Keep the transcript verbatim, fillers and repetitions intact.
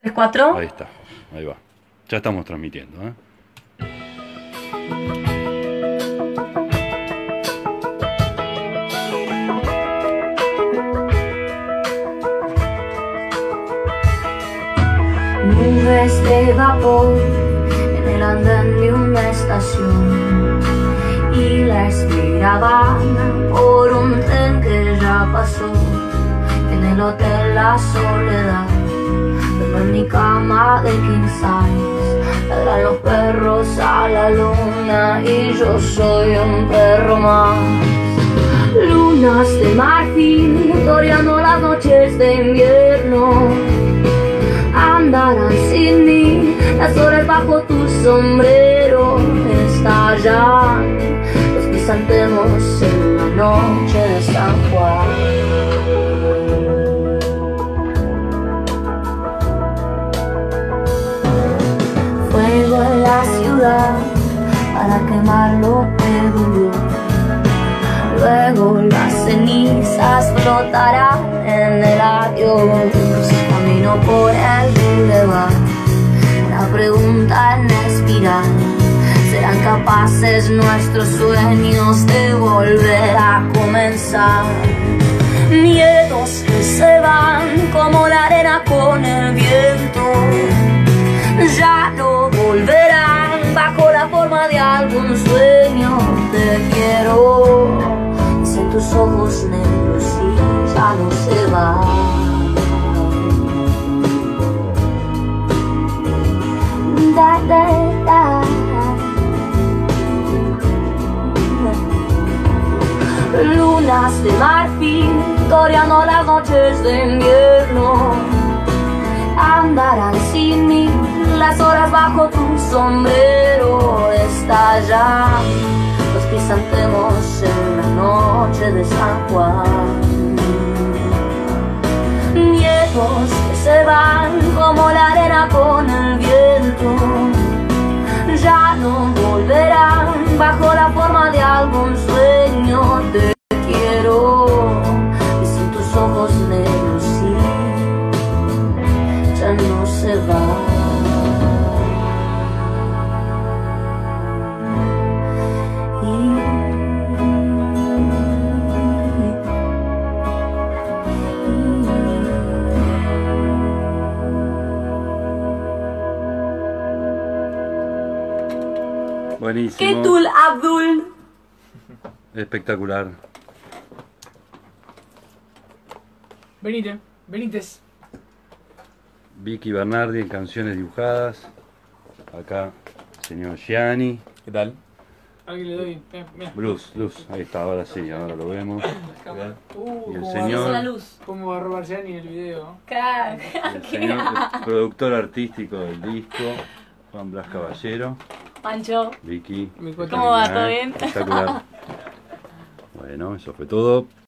cuatro. Ahí está, ahí va. Ya estamos transmitiendo, ¿eh? Nubes de vapor en el andén de una estación y la espera vana por un tren que ya pasó. En el hotel La Soledad, duermo en mi cama de king size. Ladran los perros a la luna y yo soy un perro más. Lunas de marfil toreando las noches de invierno, andarán sin mí las horas bajo tu sombrero. Estallan los crisantemos en la noche de San Juan. Fuego en la ciudad para quemar lo que duró. Luego las cenizas flotarán en el adiós. Camino por el boulevard, una pregunta en espiral: ¿serán capaces nuestros sueños de volver a comenzar? Miedos que se van como la arena con el viento, ya no volverán bajo la forma de algún sueño. Te quiero, en tus ojos negros y ya no se va. Da, da, da. Lunas de marfil toreando las noches de invierno, andarán sin mí las horas bajo tu sombrero. Estallan los crisantemos en la noche de San Juan. Miedos que se van como la arena con el viento, ya no volverán bajo la forma de algún sueño. Te quiero, y sin tus ojos negros y ya no se va. Buenísimo. Ketul Abdul. Espectacular. Benítez, Benítez. Vicky Bernardi en canciones dibujadas. Acá, señor Gianni. ¿Qué tal? Alguien le doy. Eh, mira. Luz, luz. Ahí está, ahora sí, ahora lo vemos. Uh, Y el cómo señor- va a- La luz. ¿Cómo va a robar Gianni en el video? Crack. El señor el productor artístico del disco, Juan Blas Caballero. Pancho. Vicky. Mi cuota. ¿Cómo va? ¿Todo bien? Espectacular. Bueno, eso fue todo.